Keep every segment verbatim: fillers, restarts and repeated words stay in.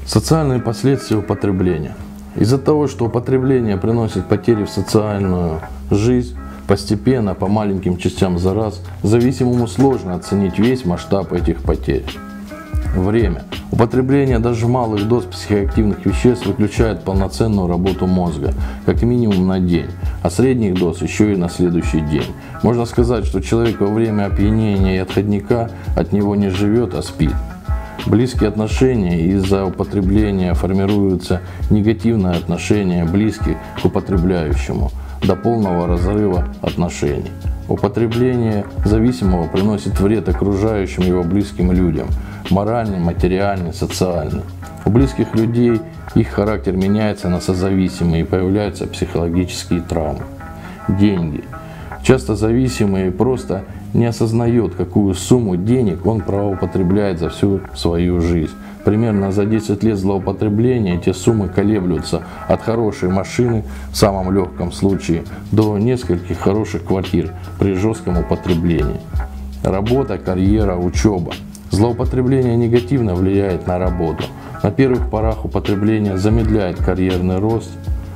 Социальные последствия употребления. Из-за того, что употребление приносит потери в социальную жизнь, постепенно, по маленьким частям за раз, зависимому сложно оценить весь масштаб этих потерь. Время. Употребление даже малых доз психоактивных веществ выключает полноценную работу мозга, как минимум на день, а средних доз еще и на следующий день. Можно сказать, что человек во время опьянения и отходника от него не живет, а спит. Близкие отношения. Из-за употребления формируются негативные отношения близких к употребляющему до полного разрыва отношений. Употребление зависимого приносит вред окружающим его близким людям, моральный, материальный, социальный. У близких людей их характер меняется на созависимый и появляются психологические травмы. Деньги. Часто зависимый просто не осознает, какую сумму денег он правоупотребляет за всю свою жизнь. Примерно за десять лет злоупотребления эти суммы колеблются от хорошей машины в самом легком случае до нескольких хороших квартир при жестком употреблении. Работа, карьера, учеба. Злоупотребление негативно влияет на работу. На первых порах употребление замедляет карьерный рост,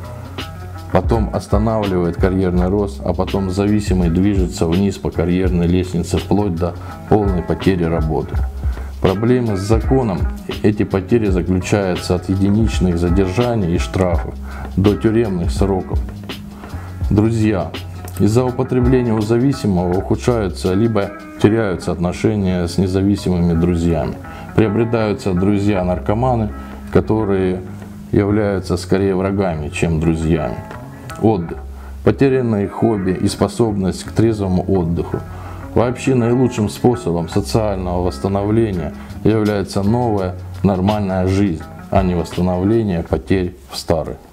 потом останавливает карьерный рост, а потом зависимый движется вниз по карьерной лестнице вплоть до полной потери работы. Проблемы с законом. Эти потери заключаются от единичных задержаний и штрафов до тюремных сроков. Друзья. Из-за употребления у зависимого ухудшаются либо теряются отношения с независимыми друзьями. Приобретаются друзья-наркоманы, которые являются скорее врагами, чем друзьями. Отдых. Потерянные хобби и способность к трезвому отдыху. Вообще наилучшим способом социального восстановления является новая нормальная жизнь, а не восстановление потерь в старой.